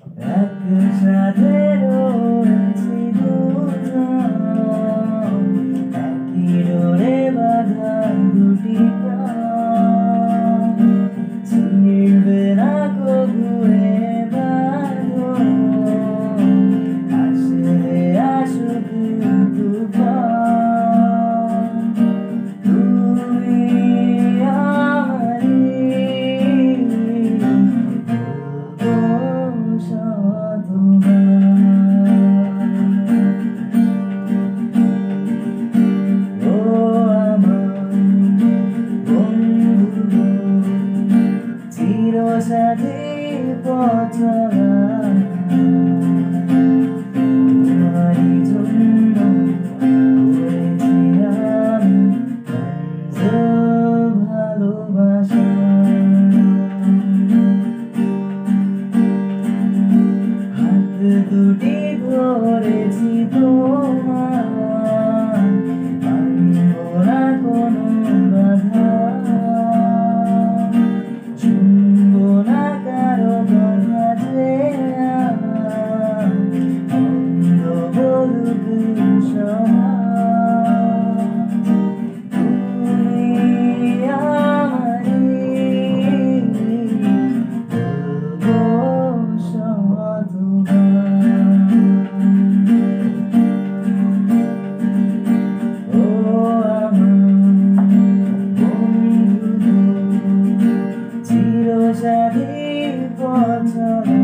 একসাথে রয়েছি দুজন, একই ডোরে বাঁধা দুটি প্রাণ, ছিড়বে না কভু এ বাঁধন, আসলে আসুক তুফান। তুমি আমারই সাথে পথ চলা, তোমারই জন্য করেছি আমি ভালোবাসা। হাত দুটি ধরেছি তোমার, মানব না কোনো বাধা, সাথী পথ